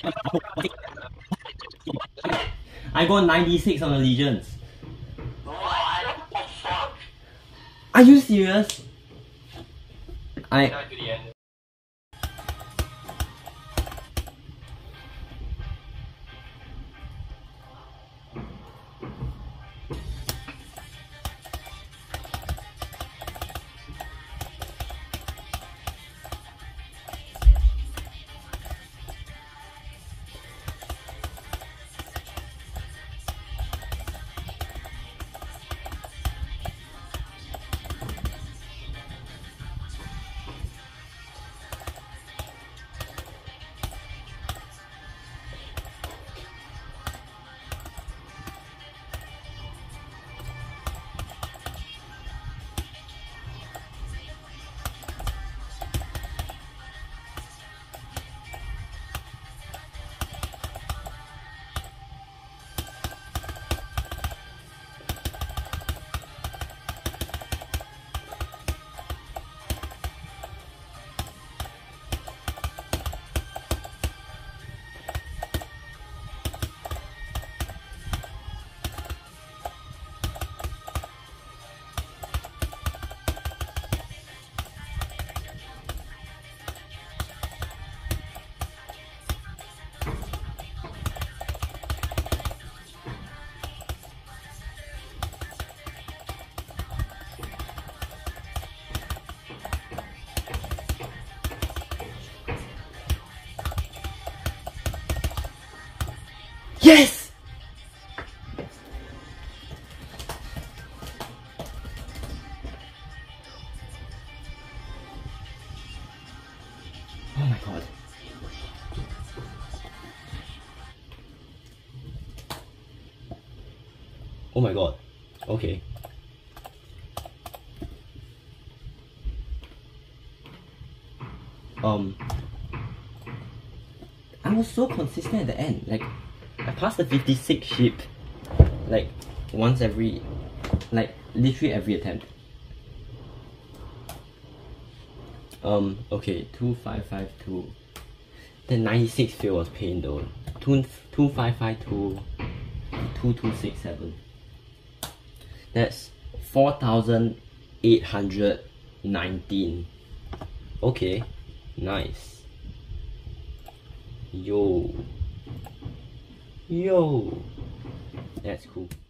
I got 96 on the legions. What the fuck? Are you serious? I To the end. Yes! Oh my god. Oh my god. Okay. I was so consistent at the end. Like, I passed the 56 ship like once every, like literally every attempt. Okay, 2552. The 96 fail was pain though. 2552, 2267. That's 4,819. Okay, nice. Yo, that's cool.